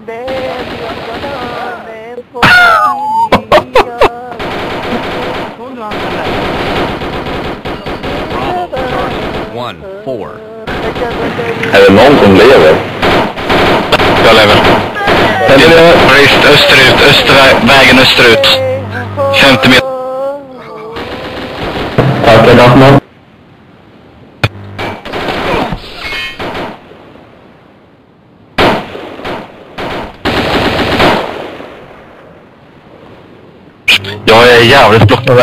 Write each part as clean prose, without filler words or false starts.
One, four. Är det någon som lever? Jag lever. Österut, vägen österut. 50 meter. Tack, är det någon? Jag är jävligt blockad.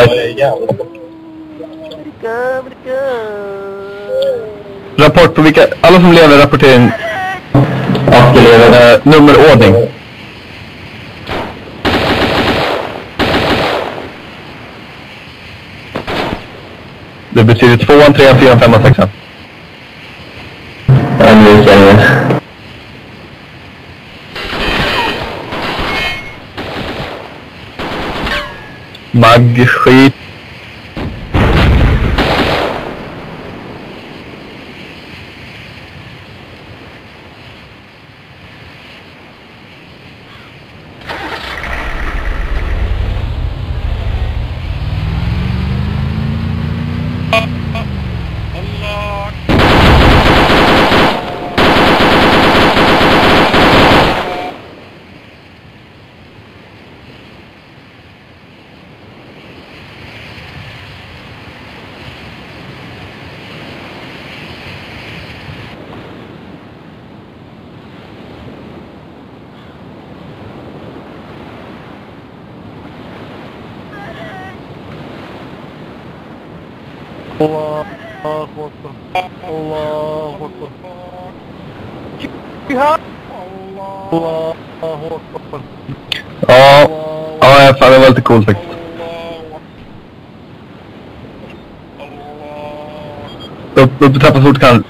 Rapport på vilka... Alla som lever rapportering. Nummerordning. Det betyder 2, 3, 4, 5 och 6. Mag, skit. Allah Akbar. Allah Akbar. Jihad. Allah Akbar. Ja, fan, det var lite coolt faktiskt. Upp trappa fort kan.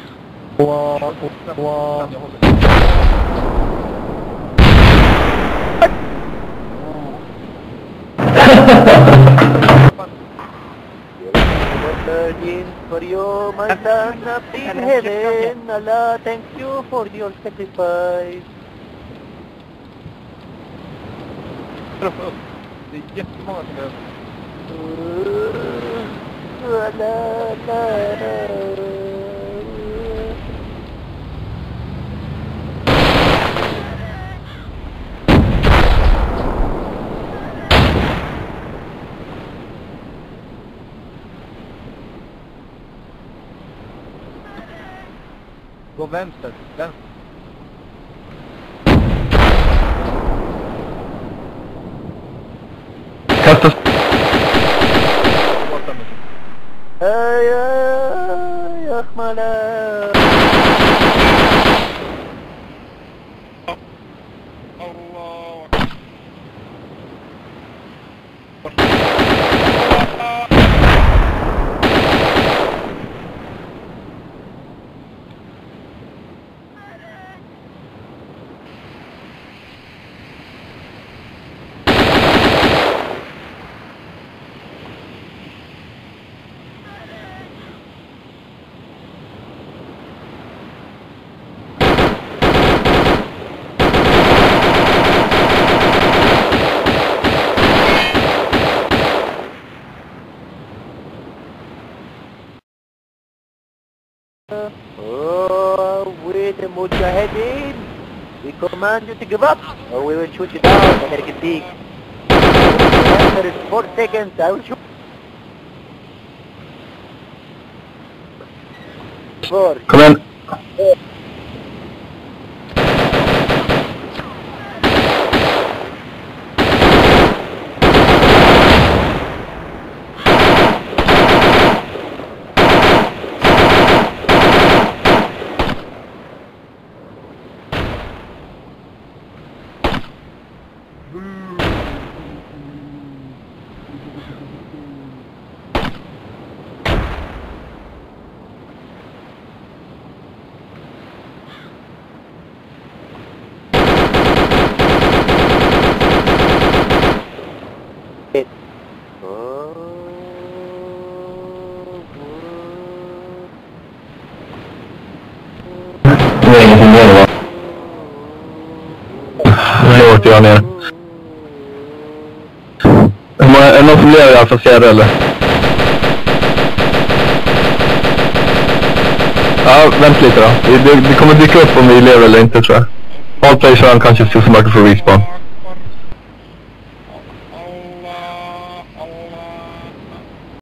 For you, my son up in heaven, Allah, thank you for your sacrifice. Det är jättemånga som är... Gå vänster, vänster. Kasta. Ay, Ahmala. Oh, with the Mujahideen, we command you to give up, or we will shoot you down, American Pig. There is 4 seconds, I will shoot. 4. Kom igen. Nu åkte jag ner. Är det någon som lever i Alfa Sierra eller? Ja, vänt lite då. Det kommer dyka upp om vi lever eller inte tror jag. All play kör kanske så som man kan få respawn.